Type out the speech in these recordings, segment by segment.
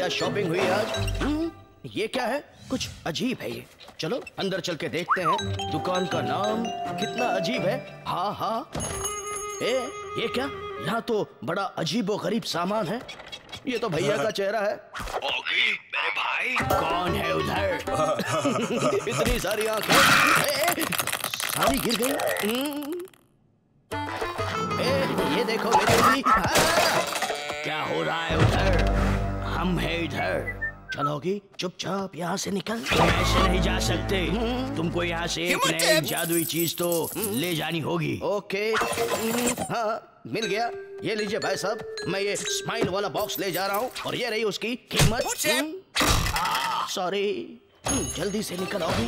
क्या शॉपिंग हुई आज? ये क्या है? कुछ अजीब है ये। चलो अंदर चल के देखते हैं। दुकान का नाम कितना अजीब है। हाँ हाँ, ये क्या? यहाँ तो बड़ा अजीबो गरीब सामान है। ये तो भैया का चेहरा है। ओगी, मेरे भाई। कौन है उधर? इतनी सारी आंखें, सारी गिर गई। ये देखो मेरी उंगली। क्या हो रहा है उधर? हम हैं इधर। चलोगी? चुपचाप यहाँ से निकल। ऐसे नहीं जा सकते। तुमको यहाँ से एक नई जादुई चीज तो ले जानी होगी। ओके, हाँ मिल गया। ये लीजिए भाई साहब, मैं ये स्माइल वाला बॉक्स ले जा रहा हूँ और ये रही उसकी कीमत। सॉरी, जल्दी से निकल आओगी।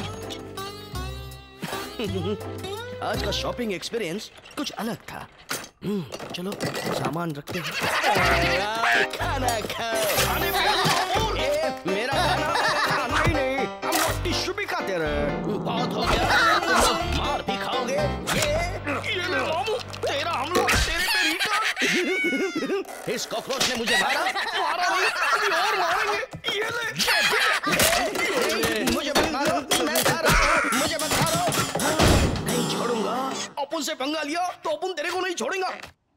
आज का शॉपिंग एक्सपीरियंस कुछ अलग था। चलो सामान रखते हैं। खाना खाओ। मेरा खाना ही नहीं, हम लोग टिश्यू भी खाते रहे। बहुत हो गया, तुम लोग मार भी खाओगे। ये ले मामू, तेरा हम लोग तेरे पे रीटा। इस कॉकरोच ने मुझे मारा नहीं, अभी और मारेंगे। ये ले, मुझे मत मारो, मैं खा रहा हूँ, मुझे मत मारो। नहीं छोड़ूंगा। अपन से पंगा लिया तो अपन तेरे को नहीं छोड़ेंगा।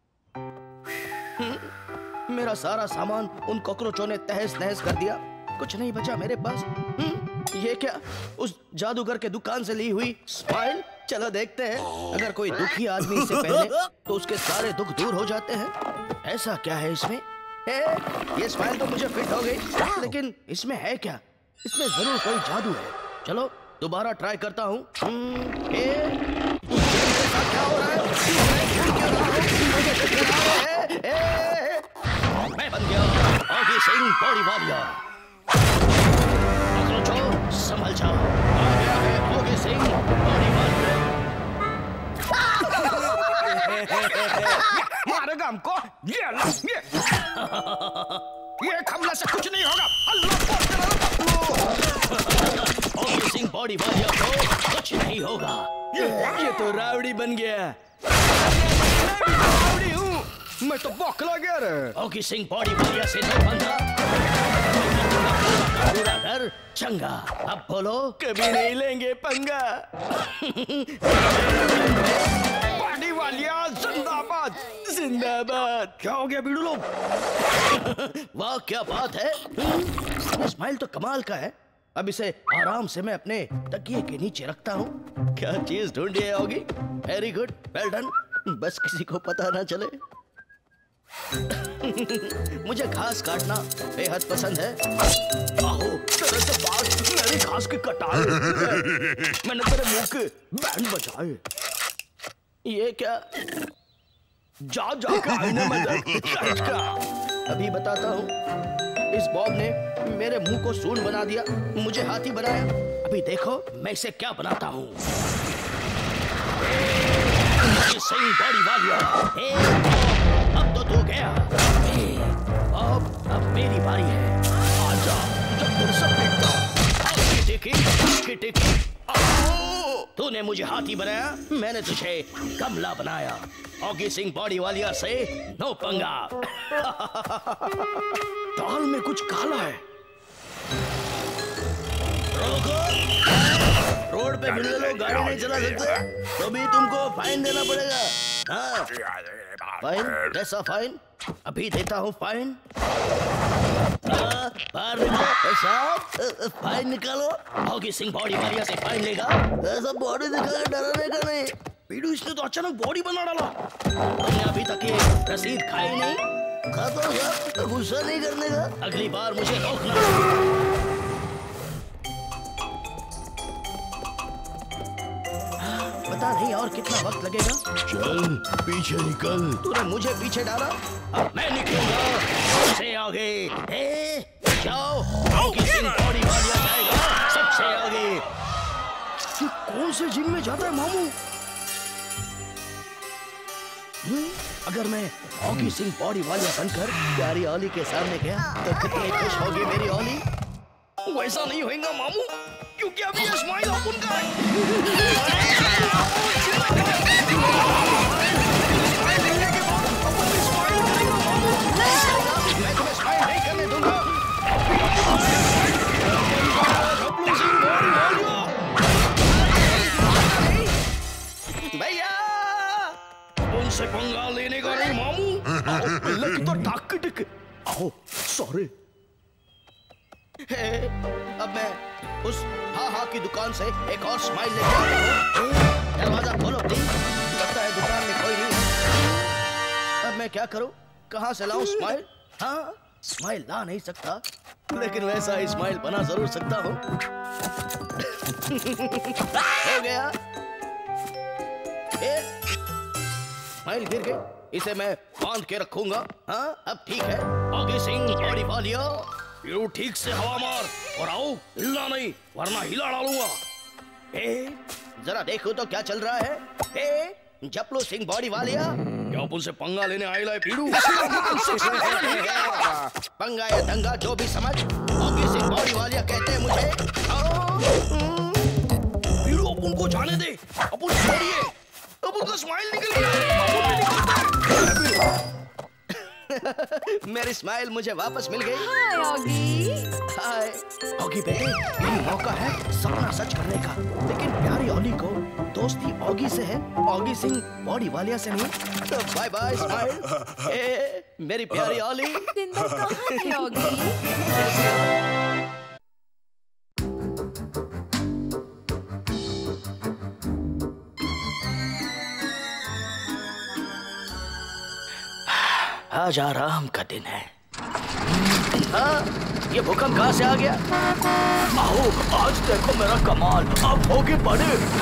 मेरा सारा सामान उन कॉकरोचों ने तहस नहस कर दिया। कुछ नहीं बचा मेरे पास। ये क्या? उस जादूगर के दुकान से ली हुई स्माइल। चलो देखते हैं, अगर कोई दुखी आदमी इससे पहले तो उसके सारे दुख दूर हो जाते हैं। ऐसा क्या है इसमें? ये स्माइल तो मुझे फिट हो गई, लेकिन इसमें है क्या? इसमें जरूर कोई जादू है। चलो दोबारा ट्राई करता हूँ। क्या हो रहा है? मैं बन गया ऑगी सिंह बॉडी वॉरियर। संभल जाओ, आ गया है ऑगी सिंह बॉडी वॉरियर। मारेगा हमको। ये हमला से कुछ नहीं होगा। ऑगी सिंह बॉडी वॉरियर को कुछ नहीं होगा। ये तो रावड़ी बन गया। रावड़ी हूँ मैं तो बौखला गया रे। ऑगी सिंह बॉडी वॉरियर से नहीं बंधा। पूरा घर चंगा। अब बोलो, कभी नहीं लेंगे पंगा। बॉडी वॉरियर जिंदाबाद जिंदाबाद। क्या हो गया बीड़ू लोग? वाह क्या बात है। स्माइल तो कमाल का है। अब इसे आराम से मैं अपने तकिए के नीचे रखता हूँ। क्या चीज ढूंढी है होगी? Very good, well done. बस किसी को पता ना चले। मुझे घास काटना बेहद पसंद है। आहो, तेरे से बात मेरी घास की कटाई। मैंने तेरे मुंह के बैंड बजाए। ये क्या? जा के आईने में देख। अभी बताता हूँ। इस बॉब ने मेरे मुंह को सूंड बना दिया, मुझे हाथी बनाया। अभी देखो मैं इसे क्या बनाता हूँ। सही बॉडी वॉरियर। अब तो तू गया। अब मेरी बारी है। आजा, जब तुम सब टिकी। तूने मुझे हाथी बनाया, मैंने तुझे गमला बनाया। ऑगी सिंह बॉडी वॉरियर से नो पंगा। दाल में कुछ काला है। रोड पे फिर लोग गाड़ी नहीं चला सकते, तो भी तुमको फाइन देना पड़ेगा। हाँ फाइन, कैसा फाइन? अभी देता हूँ फाइन। बाहर निकालो साहब, फाइन निकालो। ऑगी सिंह बॉडी वॉरियर से फाइन लेगा। ऐसा बॉडी दिखाकर डराने का नहीं। पीडू, इसने तो अचानक बॉडी बना डाला। तुमने अभी तक ये रसीद खाई नहीं? खाता हूँ, गुस्सा नहीं करने का। अगली बार मुझे रोकना। पता नहीं और कितना वक्त लगेगा। चल पीछे निकल। तूने मुझे पीछे डाला, अब मैं निकलूंगा सबसे आगे। जाओ, ऑगी सिंह बॉडी वॉरियर जाएगा सबसे आगे। कौन से जिम में जाता है मामू? अगर मैं ऑगी सिंह बॉडी वॉरियर बनकर प्यारी ओली के सामने गया तो कितनी खुश होगी मेरी ओली। वैसा नहीं होगा मामू, क्योंकि अभी ये स्माइल अपन का है। मैं तुम्हें स्माइल नहीं करने दूंगा। लकी तो टाक आओ सॉरी। अब मैं उस हा की दुकान से एक और स्माइल लेके आया हूँ। दरवाजा खोलो प्लीज। लगता है दुकान में कोई नहीं है। अब मैं क्या करूं? कहां से लाऊं स्माइल? हाँ, स्माइल ला नहीं सकता, लेकिन वैसा ही स्माइल बना जरूर सकता हूं। हो गया। स्माइल गिर गई, इसे मैं बांध के रखूंगा। हाँ, अब ठीक है। आगे सिंह बॉडी वालिया, पीड़ू ठीक से हवा मार और आओ, हिलना नहीं वरना हिला डालूंगा। जरा देखो तो क्या चल रहा है। जपलो सिंह बॉडी वालिया, क्या अपन से पंगा लेने आएला है पीड़ू? पंगा या दंगा जो भी समझ, आगे सिंह बॉडी वालिया कहते हैं मुझे। पीड़ू अपन को जाने दे, अपन छोड़िए, अपन का स्माइल निकल गया। मेरी स्माइल मुझे वापस मिल गई। हाय ऑगी। हाय ऑगी बेटे, यही मौका है सपना सच करने का। लेकिन प्यारी ऑली को दोस्ती ऑगी से है, ऑगी सिंह बॉडी वालिया से नहीं। तो बाय बाय स्माइल। मेरी प्यारी ऑली। सिंदर कहाँ है ऑगी? आज आराम का दिन है। हाँ, ये भूकंप कहाँ से आ गया? आओ, आज देखो मेरा कमाल। अब होगी बड़े।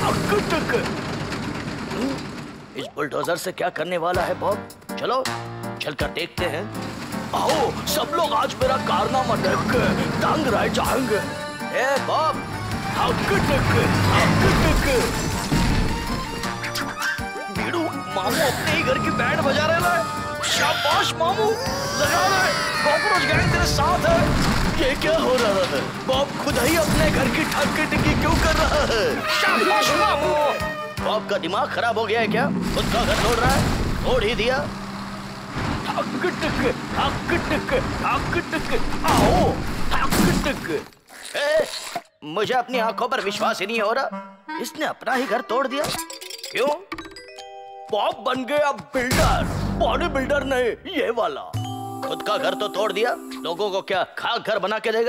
इस बुलडोजर से क्या करने वाला है बॉब? चलो चलकर देखते हैं। आओ, सब लोग आज मेरा कारनामा देख के दंग रह जाएंगे। ए बॉब, बीड़ू मामू अपने ही घर की बैंड बजा रहे हैं। शाबाश मामू, लगा रहे। कॉकरोच गैंग तेरे साथ है। ये क्या हो रहा है? बॉब खुद ही अपने घर की ठक्की क्यों कर रहा है? शाबाश मामू। बॉब का दिमाग खराब हो गया है क्या? खुद का घर तोड़ रहा है? तोड़ ही दिया। मुझे अपनी आंखों पर विश्वास ही नहीं हो रहा। इसने अपना ही घर तोड़ दिया। क्यों? बॉब बन गया बिल्डर, बॉडी बिल्डर नहीं, ये वाला। खुद का घर तो तोड़ दिया, लोगों को क्या खाक घर बना के देगा?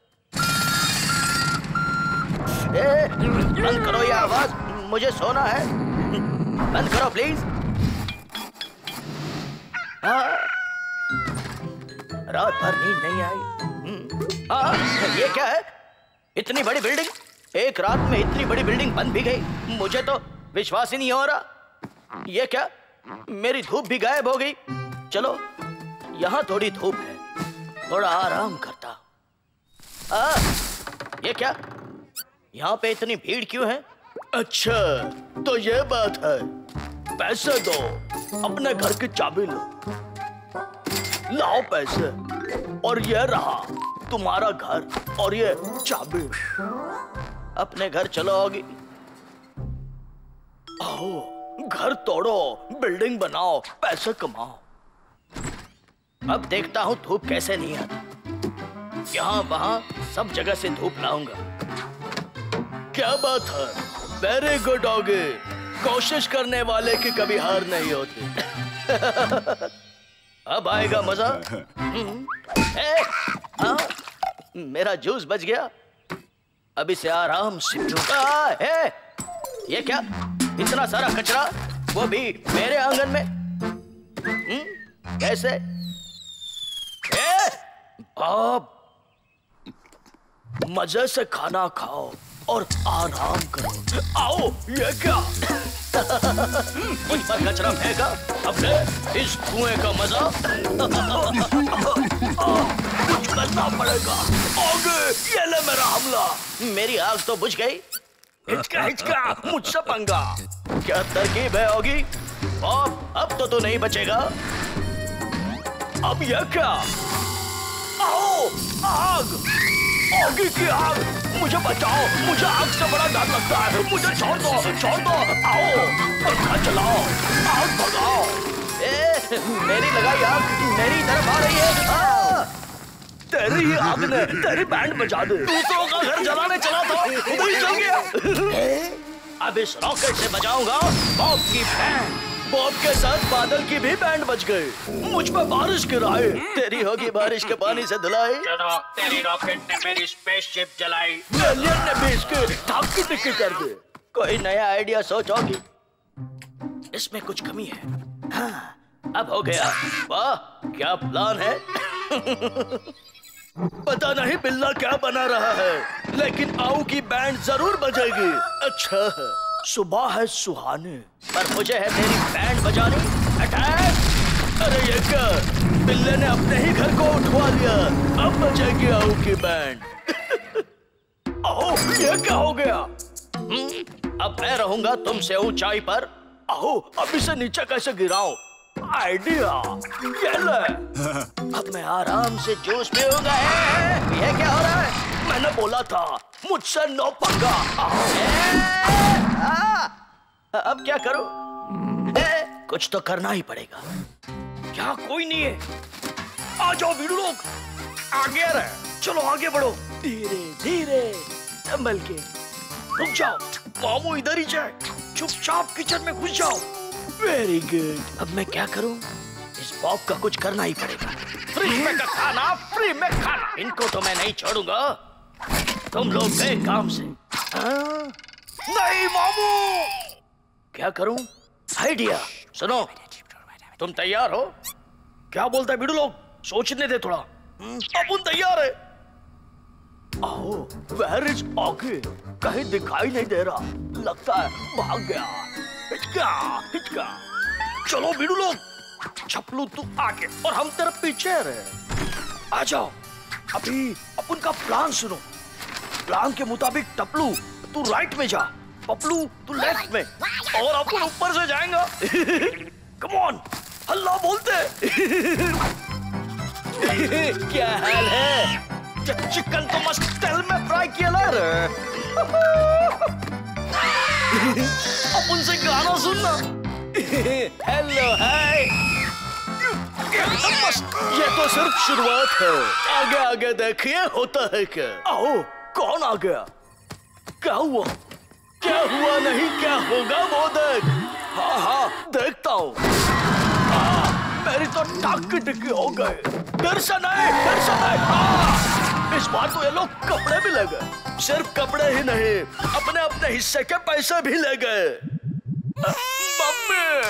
बंद करो ये आवाज, मुझे सोना है। बंद करो प्लीज। रात भर नींद नहीं आई। ये क्या है? इतनी बड़ी बिल्डिंग, एक रात में इतनी बड़ी बिल्डिंग बन भी गई। मुझे तो विश्वास ही नहीं हो रहा। ये क्या? मेरी धूप भी गायब हो गई। चलो, यहाँ थोड़ी धूप है, थोड़ा आराम करता। ये क्या? यहाँ पे इतनी भीड़ क्यों है? अच्छा, तो ये बात है। पैसे दो, अपने घर की चाबी लो। लाओ पैसे, और ये रहा तुम्हारा घर और ये चाबी। अपने घर चलो होगी। आओ, घर तोड़ो, बिल्डिंग बनाओ, पैसे कमाओ। अब देखता हूँ धूप कैसे नहीं आती। यहाँ वहाँ सब जगह से धूप लाऊंगा। क्या बात है? Very good Oggy. कोशिश करने वाले की कभी हार नहीं होती। अब आएगा मजा। मेरा जूस बच गया। अब इसे आराम से पीऊंगा। ये क्या? इतना सारा कचरा, वो भी मेरे आंगन में। कैसे? अब मजे से खाना खाओ और आराम करो। आओ, ये क्या? मुझ पर कचरा फेंका, अपने इस कुएं का मजा कुछ करना पड़ेगा। आगे, ये ले मेरा हमला। मेरी आग तो बुझ गई। हिचका हिचका, मुझसे पंगा। क्या तरकीब है होगी? अब तो तू नहीं बचेगा। अब यह क्या? आओ, आग, आगे की आग, मुझे बचाओ। मुझे आग से बड़ा डर लगता है। मुझे छोड़ दो, छोड़ दो। आओ, पंखा चलाओ, आग भगाओ। मेरी लगाई आग मेरी तरफ आ रही है। तेरी ही आग ने तेरी बैंड बजा दे। दूसरों का घर जलाने चला था, उधर ही चल गया। अब इस रॉकेट से बजाऊंगा बॉब की बैंड। बॉब के साथ बादल की भी बैंड बज गई। मुझ पर बारिश गिराए, तेरी होगी बारिश के पानी से धुलाई। चलो, तेरी रॉकेट ने मेरी स्पेसशिप जलाई। एलियन ने भी इसके ढाकी टिक्की कर दी। कोई नया आइडिया सोचोगी? इसमें कुछ कमी है। हाँ, अब हो गया। वाह, क्या प्लान है। पता नहीं बिल्ला क्या बना रहा है, लेकिन आऊ की बैंड जरूर बजेगी। अच्छा है, सुबह है सुहानी, पर मुझे है तेरी बैंड बजानी। अटैक! अरे ये क्या, बिल्ले ने अपने ही घर को उठवा लिया। अब बजेगी आऊ की बैंड। आओ, ये क्या हो गया? अब मैं रहूंगा तुमसे ऊंचाई पर। आओ, अब इसे नीचे कैसे गिराऊं? आइडिया, ये ले। अब मैं आराम से जूस पीऊंगा। ये क्या हो रहा है? मैंने बोला था मुझसे नो पंगा। अब क्या करूं? कुछ तो करना ही पड़ेगा। यहाँ कोई नहीं है। आ जाओ वीडू लोग, आगे आ रहे। चलो आगे बढ़ो, धीरे धीरे संभल के। रुक जाओ, मामू इधर ही जाए। चुपचाप किचन में घुस जाओ। Very good. अब मैं क्या करूं? इस बॉब का कुछ करना ही पड़ेगा। फ्री में का खाना, फ्री में खाना। इनको तो मैं नहीं छोड़ूंगा। तुम लोग गए काम से। नहीं मामू। क्या करूं? आइडिया। सुनो, तुम तैयार हो? क्या बोलता है बीडू लोग? सोचने दे थोड़ा। अपन तैयार है। आओ, वेयर इज ऑगी? कहीं दिखाई नहीं दे रहा, लगता है भाग गया। हिचका, हिचका। चलो बीडू लोग, छपलू तू आगे और हम तेरे पीछे रहे। आ जाओ। अभी अपन का प्लान सुनो। प्लान के मुताबिक टपलू तू राइट में जा, पपलू तू लेफ्ट में, और अपन ऊपर से जाएंगा। कम ऑन, हल्ला बोलते। क्या हाल है? चिकन तो मस्त तेल में फ्राई किया ना रे। अपन से गाना सुनना। Hello hi. मस्त। ये तो सिर्फ शुरुआत है, आगे आगे देखिए होता है क्या। आओ, कौन आ गया? क्या हुआ? क्या हुआ नहीं, क्या होगा वो देख। हाँ हाँ, देखता हूँ। मेरी तो टाक की टिक्की हो गए। डर से नहीं, डर से नहीं। इस बार तो ये लोग कपड़े भी ले गए। सिर्फ कपड़े ही नहीं, अपने अपने हिस्से के पैसे भी ले गए। मम्मी,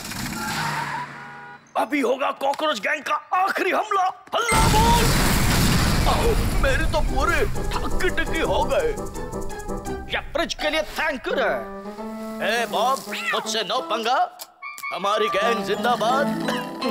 अभी होगा कॉकरोच गैंग का आखिरी हमला। हल्ला बोल। आओ, मेरी तो पूरी टाक की टिक्की हो गए। या फ्रिज के लिए थैंक यू रे। ए बॉब, मुझसे नो पंगा। हमारी गैंग जिंदाबाद।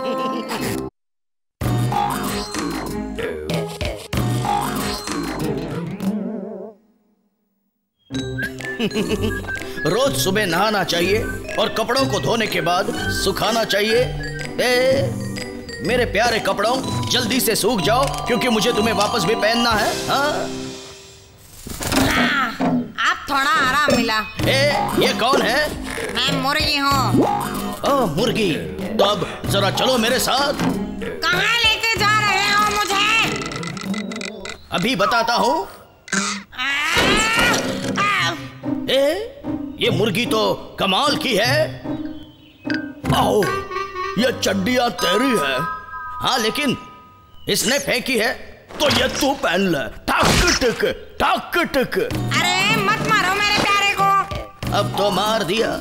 रोज सुबह नहाना चाहिए और कपड़ों को धोने के बाद सुखाना चाहिए। मेरे प्यारे कपड़ों, जल्दी से सूख जाओ क्योंकि मुझे तुम्हें वापस भी पहनना है। हाँ? आप थोड़ा आराम मिला। ये कौन है? मैं मुर्गी हूँ। ओह, मुर्गी। तो अब जरा चलो मेरे साथ। कहाँ लेके जा रहे हो मुझे? अभी बताता हूँ। ये मुर्गी तो कमाल की है। आओ, ये चड्डियाँ तेरी है। हाँ, लेकिन इसने फेंकी है तो ये तू पहन ले। टक टक टक टक। अरे मत मारो मेरे प्यारे को। अब तो मार दिया।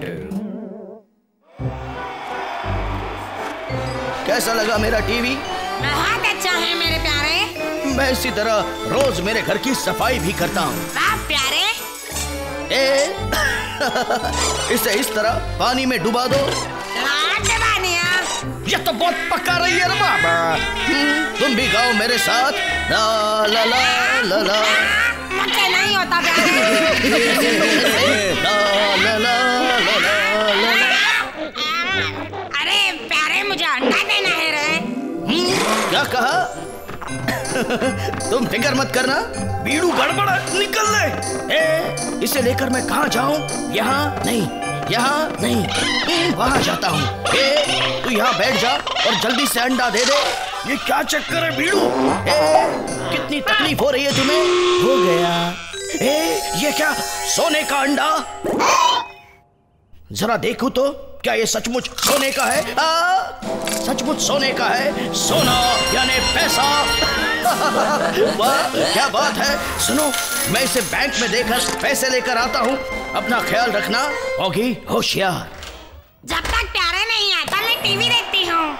कैसा लगा मेरा टीवी? बहुत अच्छा है मेरे प्यारे। मैं इसी तरह रोज मेरे घर की सफाई भी करता हूँ। आप प्यारे। इसे इस तरह पानी में डुबा दो। ये तो बहुत पका रही है ना बाबा। तुम भी गाओ मेरे साथ। ला ला ला ला ला। मुझे नहीं होता ला ला ला ला ला ला। अरे प्यारे, मुझे अंडा देना है रे। क्या कहा? तुम फिक्र मत करना, बीड़ू गड़बड़ है, निकल ले। इसे लेकर मैं कहाँ जाऊँ? यहाँ नहीं, यहाँ नहीं, वहाँ जाता हूँ। तू यहाँ बैठ जा और जल्दी से अंडा दे दे। ये क्या चक्कर है बीड़ू? कितनी तकलीफ हो रही है तुम्हें? हो गया। ये क्या, सोने का अंडा? जरा देखूं तो। क्या ये सचमुच सोने का है? सचमुच सोने का है, सोना यानी पैसा। वाह क्या बात है। सुनो, मैं इसे बैंक में देकर पैसे लेकर आता हूँ। अपना ख्याल रखना, होगी होशियार। जब तक प्यारे नहीं आता मैं टीवी देखती हूँ।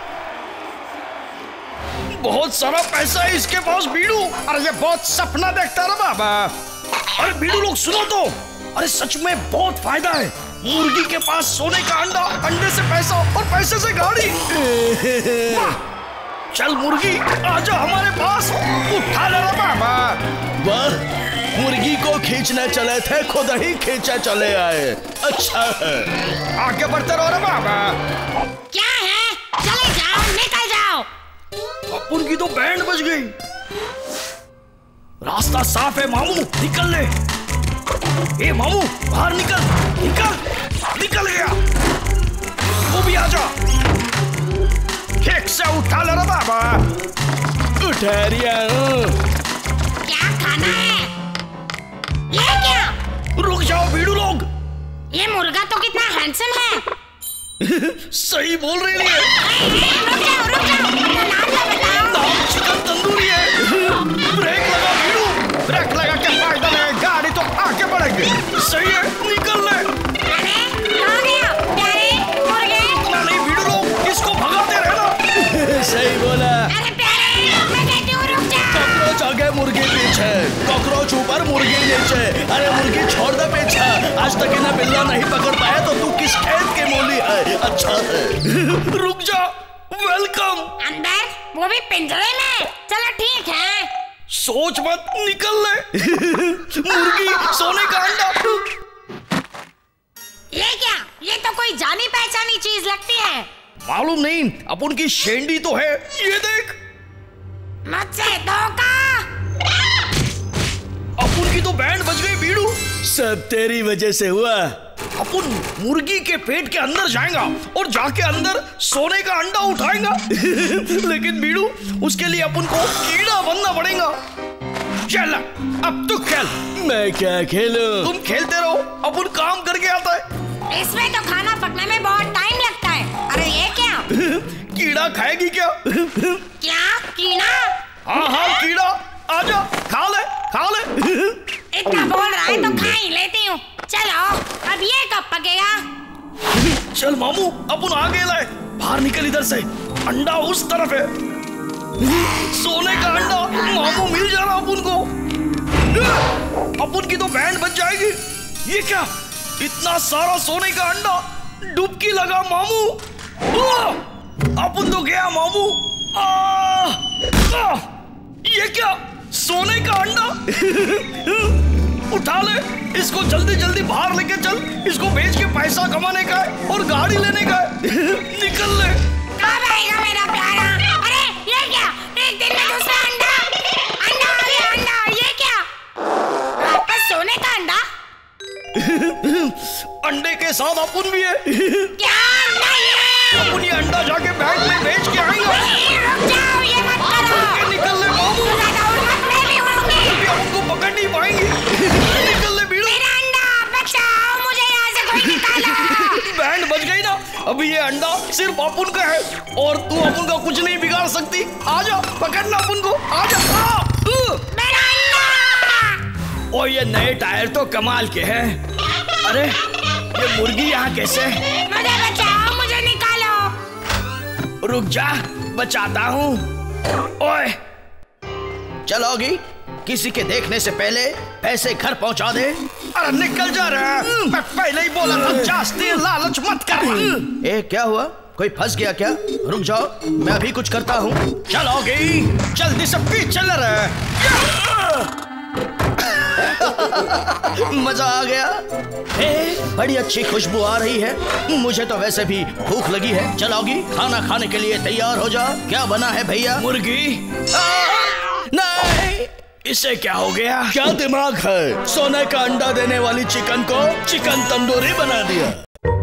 बहुत सारा पैसा है इसके पास बीड़ू। अरे ये बहुत सपना देखता रहा बाबा। अरे बीड़ू लोग सुनो तो, अरे सच में बहुत फायदा है। मुर्गी के पास सोने का अंडा, अंडे से पैसा और पैसे से गाड़ी। चल मुर्गी आजा हमारे पास, उठा ले रहा बाबा। वाह, मुर्गी को खींचने चले थे, खुद ही खींचे चले आए। अच्छा है, आगे बढ़ते रहो रे बाबा। क्या है? चले जाओ, निकल जाओ। अपन की तो बैंड बज गई। रास्ता साफ है मामू, निकल ले। ए मामू बाहर निकल, निकल गया। वो भी आजा, ठीक से उठा ले रहा बाबा। उठा रिया। क्या खाना है? ये क्या? रुक जाओ बीड़ू लोग। ये मुर्गा तो कितना हैंडसम है। सही बोल रही है। रुक जाओ, अपना नाम तो बताओ। नाम चिकन तंदूरी है। ब्रेक लगा बीड़ू, ब्रेक लगा के फायदा नहीं, गाड़ी तो आगे बढ़ेगी। सही है, निकल ले। अरे हो गया प्यारे मुर्गे। नहीं बीड़ू लोग, इसको भगाते रहना। सही बोला। अरे प्यारे मैं कहती हूँ रुक जा। कॉकरोच आगे मुर्गी पीछे, कॉकरोच ऊपर मुर्गी नीचे। अरे मुर्गी छोड़ दे पीछा, आज तक इन्हें बिल्ला नहीं पकड़ पाया तो तू किस खेत की मूली है। अच्छा है, रुक जा। वेलकम। अंदर, वो भी पिंजरे में। चलो ठीक है। सोच मत, निकल ले। मुर्गी सोने का अंडा। ये क्या? ये तो कोई जानी पहचानी चीज लगती है। मालूम नहीं, अपन की शेंडी तो है। ये देख, मुझसे धोखा। अपन की तो बैंड बज गई बीड़ू। सब तेरी वजह से हुआ। अपन मुर्गी के पेट के अंदर जाएगा और जाके अंदर सोने का अंडा उठाएगा। लेकिन बीड़ू, उसके लिए अपन को कीड़ा बनना पड़ेगा। चल अब तू खेल। मैं क्या खेलूं? तुम खेलते रहो, अपन काम करके आता है। इसमें तो खाना पकने में बहुत टाइम लगता है। अरे ये क्या? कीड़ा खाएगी क्या? क्या कीड़ा? हाँ कीड़ा, आजा खा ले। इतना बोल रहा है तो खा ही लेती हूँ। चलो, अब ये कब पकेगा? चल मामू, अपन आगे लाए। बाहर निकल इधर से, अंडा उस तरफ है। सोने का अंडा मामू मिल जा रहा अपन को। अपन की तो बैंड बच जाएगी। ये क्या, इतना सारा सोने का अंडा? डुबकी लगा मामू। अपन तो गया मामू। ये क्या, सोने का अंडा? उठा ले इसको, जल्दी जल्दी बाहर लेके चल। इसको बेच के पैसा कमाने का है और गाड़ी लेने का है। निकल ले। कब आएगा मेरा प्यारा? अरे ये क्या, एक दिन में दूसरा अंडा आ गया। अंडा, ये क्या, वापस सोने का अंडा? अंडे के साथ अपन भी है। क्या नहीं? अपन ये अंडा जाके बैंक में बेच के आएंगे। रुक जाओ, ये मत करो। निकल ले मामू, मैं भी उड़ूंगी। हमको पकड़ नहीं पाएंगी। निकल ले बीड़ू। मेरा अंडा बचाओ, मुझे यहाँ से कोई निकालो। बैंड बज गई ना। अभी ये अंडा सिर्फ अपन का है और तू अपन का कुछ नहीं बिगाड़ सकती। आजा, पकड़ना अपन को, आजा। मेरा अंडा। और ये नए टायर तो कमाल के हैं। अरे ये मुर्गी यहाँ कैसे? मुझे बचाओ, मुझे निकालो। रुक जा, बचाता हूँ। ओए चलोगी? किसी के देखने से पहले पैसे घर पहुंचा दे। अरे निकल जा रहा है, मैं पहले ही बोला था जास्ती लालच मत कर। ए क्या हुआ, कोई फंस गया क्या? रुक जाओ, मैं अभी कुछ करता हूँ। चलोगी? जल्दी से पीछे चल रहा है। मजा आ गया। बड़ी अच्छी खुशबू आ रही है। मुझे तो वैसे भी भूख लगी है। चलोगी? खाना खाने के लिए तैयार हो जा। क्या बना है भैया? मुर्गी? नहीं, इसे क्या हो गया? क्या दिमाग है? सोने का अंडा देने वाली चिकन को चिकन तंदूरी बना दिया।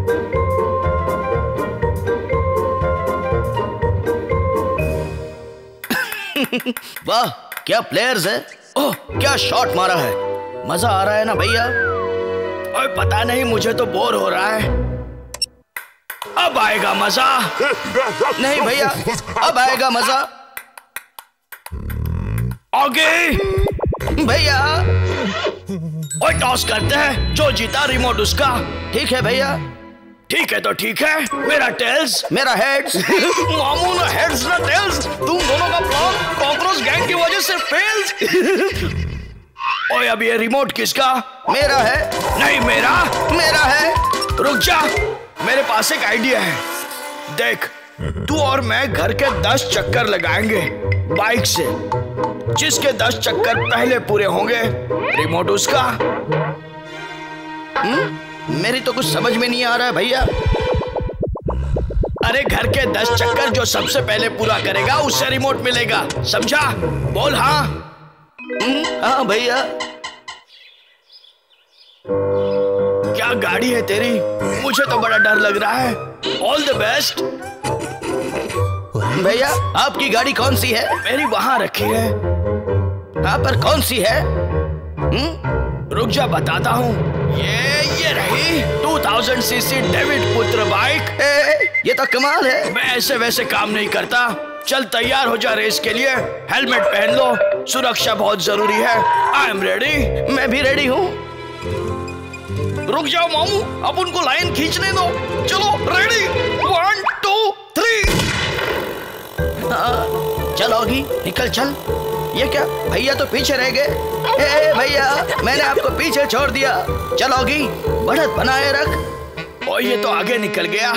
वाह क्या प्लेयर्स है। ओह क्या शॉट मारा है। मजा आ रहा है ना भैया? और पता नहीं, मुझे तो बोर हो रहा है। अब आएगा मजा। नहीं भैया, अब आएगा मजा। आगे भैया, और टॉस करते हैं, जो जीता रिमोट उसका। ठीक है भैया। ठीक है तो ठीक है। मेरा टेल्स, मेरा हेड्स। मामू ना हेड्स ना टेल्स, तुम दोनों का प्लान कॉकरोच गैंग की वजह से फेल्स। ओए अब ये रिमोट किसका? मेरा है। नहीं मेरा, मेरा है। रुक जा, मेरे पास एक आइडिया है। देख, तू और मैं घर के 10 चक्कर लगाएंगे बाइक से। जिसके 10 चक्कर पहले पूरे होंगे, रिमोट उसका। मेरी तो कुछ समझ में नहीं आ रहा है भैया। अरे घर के 10 चक्कर जो सबसे पहले पूरा करेगा उससे रिमोट मिलेगा, समझा? बोल हाँ। हाँ भैया। क्या गाड़ी है तेरी? मुझे तो बड़ा डर लग रहा है। All the best. भैया आपकी गाड़ी कौन सी है? मेरी वहां रखी है। हाँ पर कौन सी है? रुक जा बताता हूँ। ये रही 2000 सीसी डेविड पुत्र बाइक। ये तो कमाल है। मैं ऐसे वैसे काम नहीं करता। चल तैयार हो जा रेस के लिए। हेलमेट पहन लो, सुरक्षा बहुत जरूरी है। I am ready. मैं भी रेडी हूँ। रुक जाओ मामू, अब उनको लाइन खींचने दो। चलो रेडी, 1 2 3। चलोगी, निकल चल। ये क्या भैया तो पीछे रह गए। भैया मैंने आपको पीछे छोड़ दिया, चलोगी? बढ़त बनाए रख। और ये तो आगे निकल गया।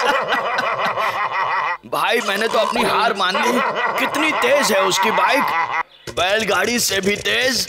भाई मैंने तो अपनी हार मान ली। कितनी तेज है उसकी बाइक, बैलगाड़ी से भी तेज।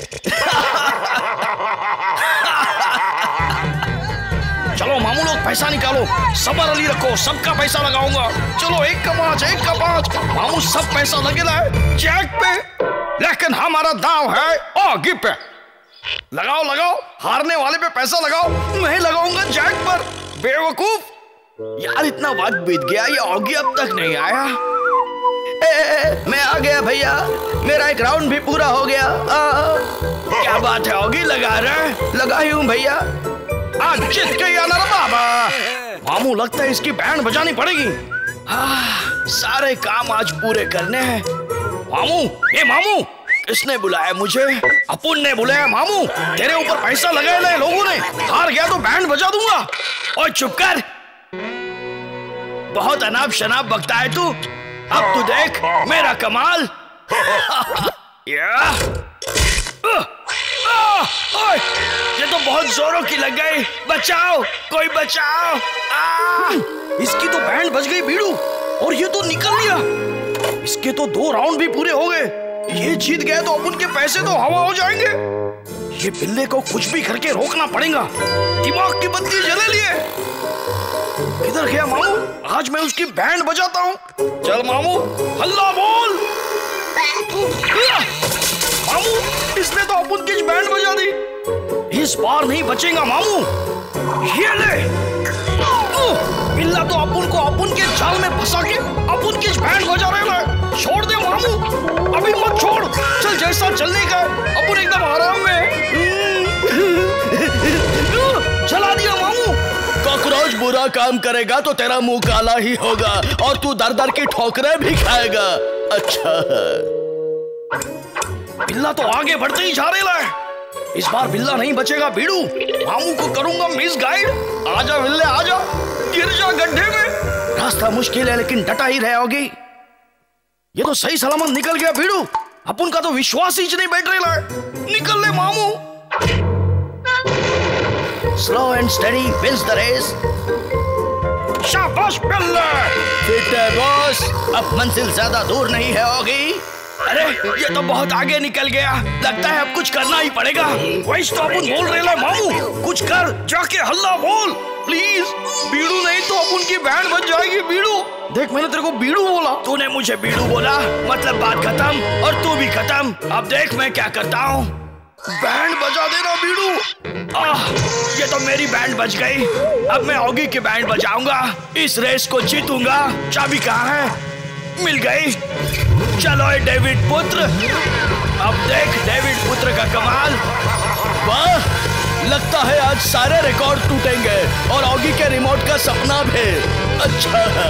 चलो मामू लोग पैसा निकालो, सबर अली रखो, सबका पैसा लगाऊंगा। चलो 1 का 5, 1 का 5। मामू सब पैसा लगेगा है जैक पे, लेकिन हमारा दाव है आगे पे। लगाओ लगाओ, हारने वाले पे पैसा लगाओ। मैं लगाऊंगा जैक पर। बेवकूफ यार, इतना वक्त बीत गया, ये ऑगी अब तक नहीं आया। मैं आ गया भैया, मेरा एक राउंड भी पूरा हो गया। क्या बात है ऑगी, लगा रहे? लगा ही हूँ भैया। आज जीत गया ना बाबा। मामू लगता है इसकी बैंड बजानी पड़ेगी। सारे काम आज पूरे करने हैं। मामू, ये मामू किसने बुलाया मुझे? अपुन ने बुलाया। मामू तेरे ऊपर पैसा लगाए ना लोगों ने, हार गया तो बैंड बजा दूंगा। और चुप कर, बहुत अनाप शनाप बकता है तू। अब तू देख मेरा कमाल। ये तो बहुत जोरों की लग गई। बचाओ, कोई बचाओ। इसकी तो बैंड बज गई बीड़ू, और ये तो निकल लिया। इसके तो 2 राउंड भी पूरे हो गए। ये जीत गए तो अपन के पैसे तो हवा हो जाएंगे। ये बिल्ले को कुछ भी करके रोकना पड़ेगा। दिमाग की बत्ती जले लिए। किधर गया मामू? आज मैं उसकी बैंड बजाता हूँ। चल मामू, हल्ला बोल। मामू इसने तो अपन की बैंड बजा दी। इस बार नहीं बचेगा मामू। ये ले, बिल्ला तो अपन के जाल में फंसा के अपन की बैंड बजा रहे हैं। छोड़ दे मामू, अभी मत छोड़। चल जैसा चलने का, अपन एकदम आराम में। चला दिया मामू। कॉकरोच बुरा काम करेगा तो तेरा मुंह काला ही होगा, और तू दर दर की ठोकरें भी खाएगा। अच्छा बिल्ला तो आगे बढ़ते ही जा रहा है। इस बार बिल्ला नहीं बचेगा बीड़ू। मामू को करूंगा मिस गाइड। आजा बिल्ले आजा, गिर जा गड्ढे में। रास्ता मुश्किल है लेकिन डटा ही रहोगी। ये तो सही सलामत निकल गया बीड़ू। अपन का तो विश्वास ही नहीं बैठ रहा है। निकल ले मामू। Slow and steady wins the race. शाबाश बिल्ले, फिट है बॉस। अब मंजिल ज्यादा दूर नहीं है होगी। अरे ये तो बहुत आगे निकल गया। लगता है अब कुछ करना ही पड़ेगा। वैसे तो अपन बोल रहे मामू, कुछ कर, जाके हल्ला बोल प्लीज। बीड़ू नहीं तो अपन की बैंड बज जाएगी। बीड़ू देख, मैंने तेरे को बीड़ू बोला, तूने मुझे बीड़ू बोला, मतलब बात खत्म और तू भी खत्म। अब देख मैं क्या करता हूँ। बैंड बजा देना बीड़ू। ये तो मेरी बैंड बज गई। अब मैं ऑगी की बैंड बजाऊंगा। इस रेस को जीतूंगा। चाबी कहाँ है? मिल गई। चलो डेविड पुत्र, अब देख डेविड पुत्र का कमाल। वाह, लगता है आज सारे रिकॉर्ड टूटेंगे और ऑगी के रिमोट का सपना भी। अच्छा है,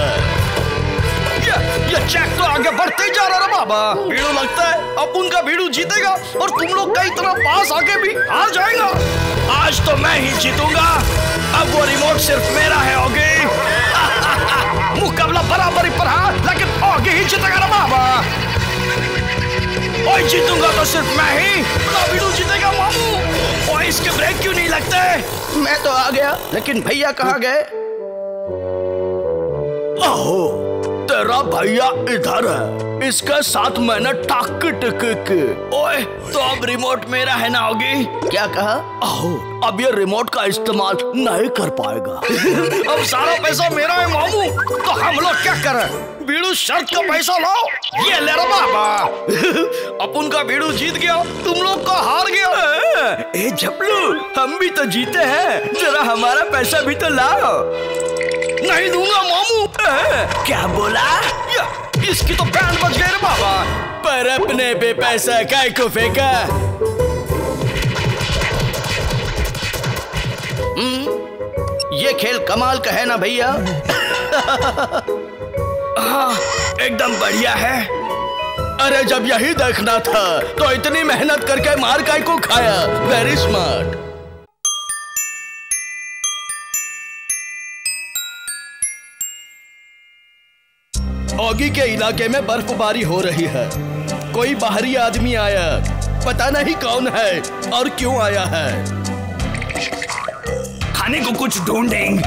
ये चेक तो आगे बढ़ते ही जा रहा है बाबा। भीड़ू लगता है अब उनका भीड़ू जीतेगा और तुम लोग का इतना पास आके भी हार जाएगा। आज तो मैं ही जीतूंगा, अब वो रिमोट सिर्फ मेरा है ऑगी। मुकाबला बराबरी पर है, लेकिन ऑगी ही जीतेगा ना बाबा। और जीतूंगा तो सिर्फ मैं ही, ना भीड़ू जीतेगा मामू। और इसके ब्रेक क्यों नहीं लगते? मैं तो आ गया, लेकिन भैया कहाँ गए? ओह, तेरा भैया इधर है, इसके साथ मैंने टाक टिकी। ओए, तो अब रिमोट मेरा है ना ऑगी? क्या कहा? ओह, अब ये रिमोट का इस्तेमाल नहीं कर पाएगा। अब सारा पैसा मेरा है मामू, तो हम लोग क्या करें? भीड़ू शर्त का पैसा लाओ, ये ले रहा बाबा। अपन का भीड़ू जीत गया, तुम लोग का हार गया। ए झपलू, हम भी तो जीते हैं, जरा हमारा पैसा भी तो लाओ। नहीं दूंगा मामू। क्या बोला? इसकी तो बैंड बज गए रे बाबा। पर अपने पे पैसा काय को फेंका? ये खेल कमाल का है ना भैया? हाँ, एकदम बढ़िया है। अरे जब यही देखना था तो इतनी मेहनत करके मार काय को खाया। Very smart. ऑगी के इलाके में बर्फबारी हो रही है। कोई बाहरी आदमी आया, पता नहीं कौन है और क्यों आया है। खाने को कुछ ढूंढेंगे।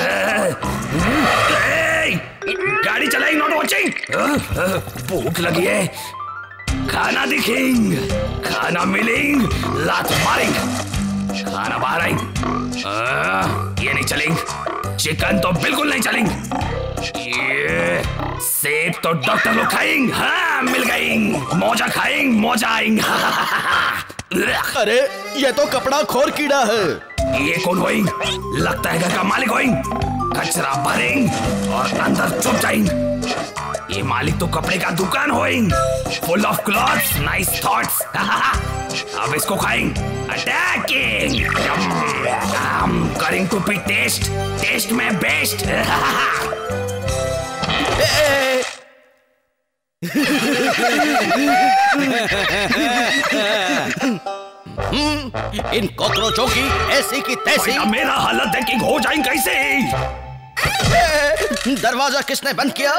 गाड़ी चलाएंगे, नॉट वाचिंग। भूख लगी है, खाना दिखेंगे, खाना मिलेंगे, लात मारेंगे, खाना बाहर आएंगे। ये नहीं चलेंगे, चिकन तो बिल्कुल नहीं चलेंगे। ये सेब तो डॉक्टर लोग खाएंगे। हाँ, मिल गई। मोजा खाएंगे, मोजा आएंगे। अरे ये तो कपड़ा खोर कीड़ा है। ये कौन होएंगे? लगता है घर का मालिक होएंगे। कचरा भरेंगे और अंदर छुप जाएंगे। ये मालिक तो कपड़े का दुकान होएंगे। Full of clothes, nice thoughts. अब इसको खाएंगे। Attacking, caring to be taste, taste में बेस्ट। इन कॉकरोचों की ऐसी की तैसी। मेरा हालत देख हो जाएंगे कैसे? दरवाजा किसने बंद किया?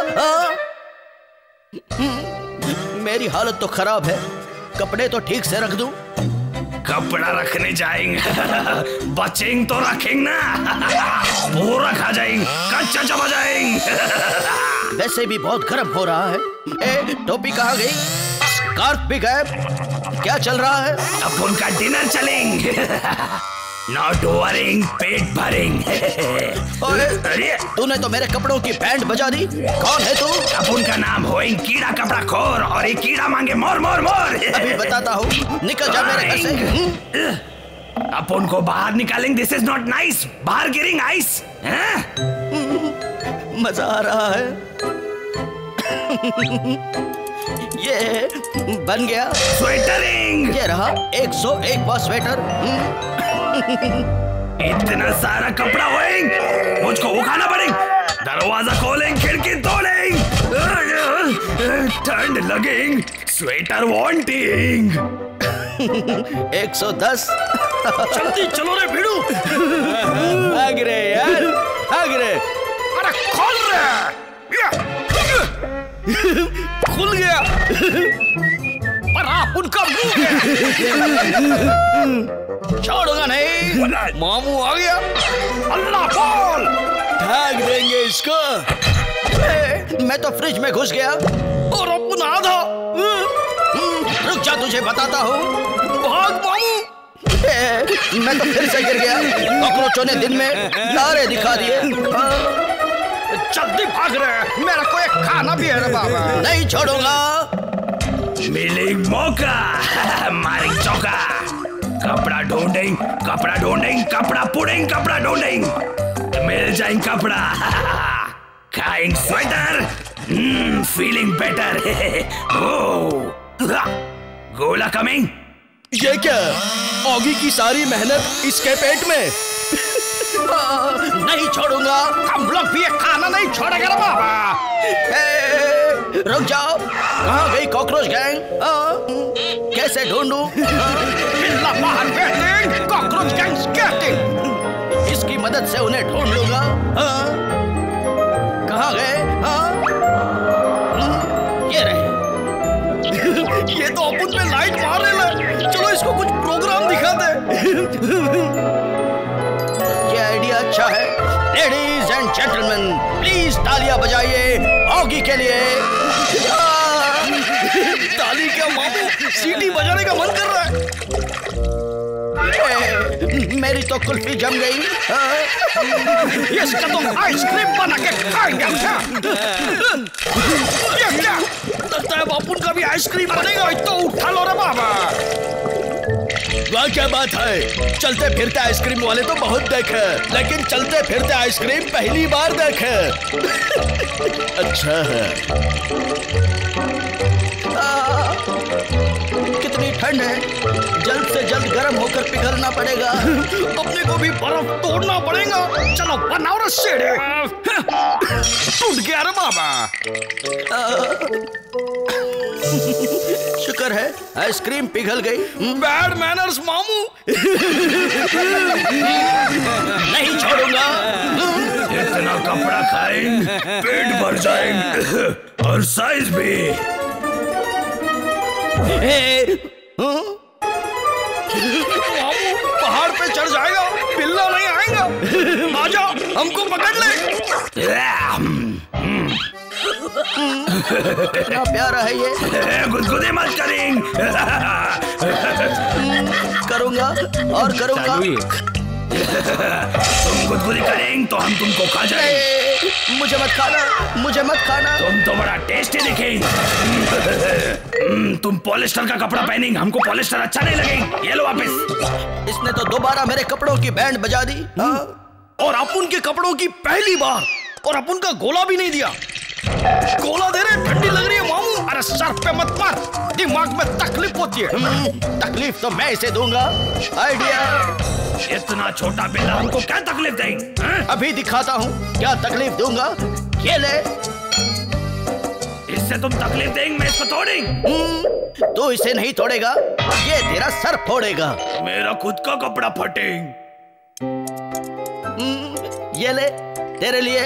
मेरी हालत तो खराब है, कपड़े तो ठीक से रख दूं। कपड़ा रखने जाएंगे, बचेंगे तो रखेंगे ना। पूरा खा जाएंगे, कच्चा चबा जाएंगे। वैसे भी बहुत गर्म हो रहा है। ए, टोपी कहाँ गई? स्कार्फ भी गायब। क्या चल रहा है? अब उनका डिनर चलेंगे। नॉट वरिंग, पेट भरेंगे। अरे तूने तो मेरे कपड़ों की बैंड बजा दी। कौन है तू? अब उनका नाम होएंगे कीड़ा कपड़ा खोर, और ये कीड़ा मांगे मोर मोर मोर। अभी बताता हूँ, निकल जा मेरे घर से। अब उनको बाहर निकालेंगे। This is not nice. बाहर गिरिंग आइस। मजा आ रहा है। ये बन गया स्वेटरिंग। ये रहा 101वां स्वेटर। इतना सारा कपड़ा होएंगे, मुझको उठाना पड़ेगा। दरवाजा खोलेंगे, खिड़की तोड़ेंगे, ठंड लगेंगे, स्वेटर वांटिंग। 110। जल्दी चलो रे भीड़ू। भाग रे यार, भाग रे। अरे खोल रे। खुल गया। पर आप उनका मुंह छोड़ूंगा नहीं। मामू आ गया। अल्लाह बोल। भाग देंगे इसको। मैं तो फ्रिज में घुस गया और अपन आधा। रुक जा, तुझे बताता हूँ। भाग मामू। मैं तो फिर से गिर गया। कॉकरोचों ने दिन में तारे दिखा दिए। जल्दी भाग रहे, मेरा को एक खाना भी है रे बाबा। नहीं छोड़ूंगा। मिलेंगे मौका, मारेंगे चौका। कपड़ा ढूंढेंगे, कपड़ा ढूंढेंगे, कपड़ा पुड़ेंगे, कपड़ा ढूंढेंगे, मिल जाएंगे कपड़ा। खाएंगे स्वेटर, फीलिंग बेटर। गोला कमिंग। ये क्या? ऑगी की सारी मेहनत इसके पेट में। नहीं छोड़ूंगा। हम लोग भी ये खाना नहीं छोड़ेंगे रे बाबा। रुक जाओ, कहाँ गई कॉकरोच गैंग? कैसे ढूंढूं? Cockroach gang skating. इसकी मदद से उन्हें ढूंढ लूंगा। कहाँ गए? ये रहे। ये तो अपन पे लाइट मार रहे हैं। चलो इसको कुछ प्रोग्राम दिखा दे। ये आइडिया अच्छा है। लेडीज एंड जेंटलमैन, प्लीज तालियां बजाइए ऑगी के लिए। ताली क्या मामू, सीटी बजाने का मन कर रहा है। मेरी तो कुल्फी जम गई। इसका तो आइसक्रीम बना के खाएंगे। ये क्या? लगता है बापुन का भी आइसक्रीम बनेगा। तो उठा लो रे बाबा। वाह क्या बात है। चलते फिरते आइसक्रीम वाले तो बहुत देखे, लेकिन चलते फिरते आइसक्रीम पहली बार देखे। अच्छा है। कितनी ठंड है, जल्द से जल्द गर्म होकर पिघलना पड़ेगा। अपने को भी बर्फ तोड़ना पड़ेगा। चलो बनाओ रे शेरे। टूट गया रे बाबा। शुक्र है आइसक्रीम पिघल गई। बैड मैनर्स मामू। नहीं छोड़ूंगा। इतना कपड़ा खाएंगे, पेट भर जाएंगे और साइज भी। मामू पहाड़ पे चढ़ जाएगा, बिल्ला नहीं आएगा। आजा, हमको पकड़ ले। कितना प्यारा है ये। गुदगुदी मत करेंगे। करूंगा और करूंगा। तुम गुदगुदी करेंगे तो हम तुमको खा जाएंगे। मुझे मत खाना, मुझे मत खाना। तुम तो बड़ा टेस्टी दिखेंगे। तुम पॉलिस्टर का कपड़ा पहनेंगे, हमको पॉलिस्टर अच्छा नहीं लगेगा। ये लो वापस। इसने तो दोबारा मेरे कपड़ों की बैंड बजा दी। और अपुन के कपड़ों की पहली बार। और अपुन का गोला भी नहीं दिया। गोला दे रहे, ठंडी लग रही है मामू। अरे सर पे मत मार, दिमाग में तकलीफ होती है। तकलीफ तो मैं इसे दूंगा। आइडिया। इतना छोटा बिल्ला हमको क्या तकलीफ देंगे? अभी दिखाता हूँ क्या तकलीफ दूंगा। ये ले। इससे तुम तकलीफ देंगे, मैं इसको तोड़ेंगे। तू इसे नहीं तोड़ेगा, ये तेरा सर फोड़ेगा। मेरा खुद का कपड़ा फटेंगे। ये ले, तेरे लिए।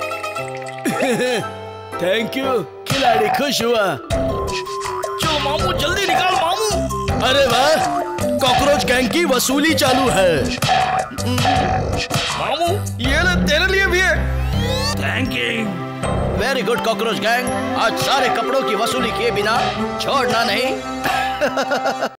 Thank you. खिलाड़ी खुश हुआ। चलो मामू जल्दी निकाल मामू। अरे वाह, कॉकरोच गैंग की वसूली चालू है। मामू ये ले, तेरे लिए भी है। Thank you. Very good cockroach gang, आज सारे कपड़ों की वसूली किए बिना छोड़ना नहीं।